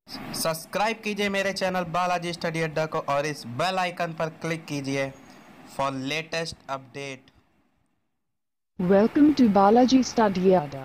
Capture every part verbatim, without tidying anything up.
Subscribe कीजिए मेरे channel Balaji study अड्डा को और इस बेल आइकन पर क्लिक कीजिए for latest update. Welcome to Balaji Study Adda.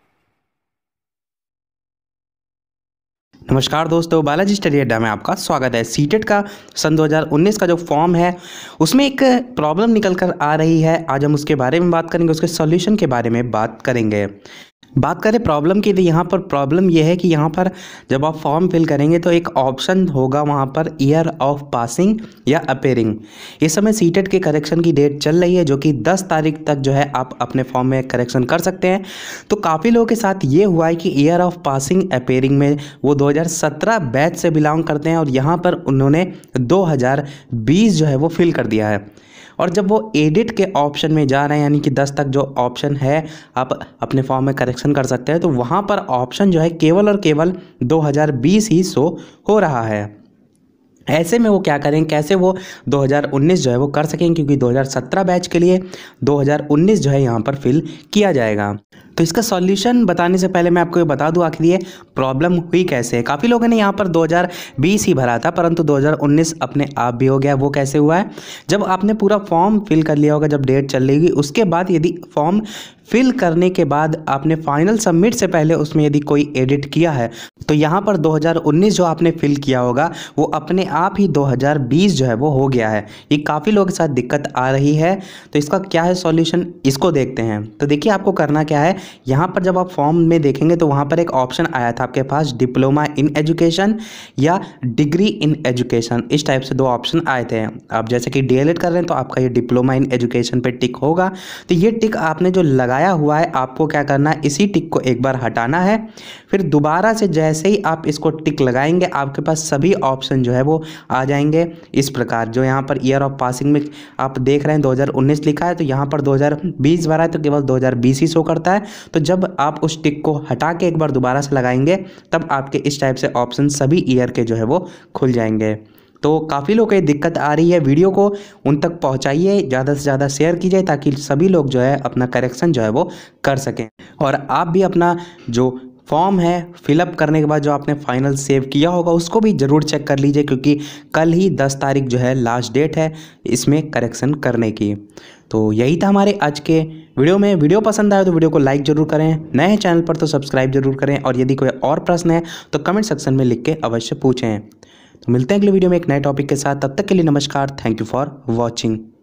नमस्कार दोस्तों, बालाजी स्टडी अड्डा में आपका स्वागत है। सीटेट का सन दो हज़ार उन्नीस का जो फॉर्म है उसमें एक प्रॉब्लम निकल कर आ रही है। आज हम उसके बारे में बात करेंगे, उसके सॉल्यूशन के बारे में बात करेंगे। बात करें प्रॉब्लम की, तो यहाँ पर प्रॉब्लम यह है कि यहाँ पर जब आप फॉर्म फिल करेंगे तो एक ऑप्शन होगा वहाँ पर ईयर ऑफ पासिंग या अपेयरिंग। इस समय सीटेट के करेक्शन की डेट चल रही है जो कि दस तारीख तक जो है आप अपने फॉर्म में करेक्शन कर सकते हैं। तो काफ़ी लोगों के साथ ये हुआ है कि ईयर ऑफ पासिंग अपेयरिंग में वो दो हज़ार सत्रह बैच से बिलोंग करते हैं और यहाँ पर उन्होंने दो हज़ार बीस जो है वो फिल कर दिया है। और जब वो एडिट के ऑप्शन में जा रहे हैं, यानी कि दस तक जो ऑप्शन है आप अपने फॉर्म में करेक्शन कर सकते हैं, तो वहाँ पर ऑप्शन जो है केवल और केवल दो हज़ार बीस ही शो हो रहा है। ऐसे में वो क्या करें, कैसे वो दो हज़ार उन्नीस जो है वो कर सकें, क्योंकि दो हज़ार सत्रह बैच के लिए दो हज़ार उन्नीस जो है यहाँ पर फिल किया जाएगा। तो इसका सॉल्यूशन बताने से पहले मैं आपको ये बता दूं आखिर ये प्रॉब्लम हुई कैसे है। काफ़ी लोगों ने यहाँ पर दो हज़ार बीस ही भरा था, परंतु दो हज़ार उन्नीस अपने आप भी हो गया। वो कैसे हुआ है, जब आपने पूरा फॉर्म फिल कर लिया होगा, जब डेट चल रही उसके बाद यदि फॉर्म फिल करने के बाद आपने फाइनल सबमिट से पहले उसमें यदि कोई एडिट किया है तो यहाँ पर दो हज़ार उन्नीस जो आपने फिल किया होगा वो अपने आप ही दो हज़ार बीस जो है वो हो गया है। ये काफ़ी लोगों के साथ दिक्कत आ रही है। तो इसका क्या है सॉल्यूशन, इसको देखते हैं। तो देखिए आपको करना क्या है, यहाँ पर जब आप फॉर्म में देखेंगे तो वहाँ पर एक ऑप्शन आया था आपके पास, डिप्लोमा इन एजुकेशन या डिग्री इन एजुकेशन, इस टाइप से दो ऑप्शन आए थे। आप जैसे कि डीएलएड कर रहे हैं तो आपका ये डिप्लोमा इन एजुकेशन पे टिक होगा। तो ये टिक आपने जो लगाया हुआ है, आपको क्या करना है, इसी टिक को एक बार हटाना है। फिर दोबारा से जैसे ही आप इसको टिक लगाएंगे आपके पास सभी ऑप्शन जो है वो आ जाएंगे इस प्रकार। जो यहाँ पर ईयर ऑफ पासिंग में आप देख रहे हैं दो हज़ार उन्नीस लिखा है, तो यहाँ पर दो हज़ार बीस भरा है तो केवल दो हज़ार बीस ही शो करता है। तो जब आप उस टिक को हटा के एक बार दोबारा से लगाएंगे तब आपके इस टाइप से ऑप्शन सभी ईयर के जो है वो खुल जाएंगे। तो काफ़ी लोग को ये दिक्कत आ रही है, वीडियो को उन तक पहुंचाइए, ज़्यादा से ज़्यादा शेयर कीजिए ताकि सभी लोग जो है अपना करेक्शन जो है वो कर सकें। और आप भी अपना जो फॉर्म है फिलअप करने के बाद जो आपने फाइनल सेव किया होगा उसको भी ज़रूर चेक कर लीजिए, क्योंकि कल ही दस तारीख जो है लास्ट डेट है इसमें करेक्शन करने की। तो यही था हमारे आज के वीडियो में। वीडियो पसंद आया तो वीडियो को लाइक ज़रूर करें, नए चैनल पर तो सब्सक्राइब जरूर करें, और यदि कोई और प्रश्न है तो कमेंट सेक्शन में लिख के अवश्य पूछें। तो मिलते हैं अगले वीडियो में एक नए टॉपिक के साथ। तब तक के लिए नमस्कार। Thank you for watching.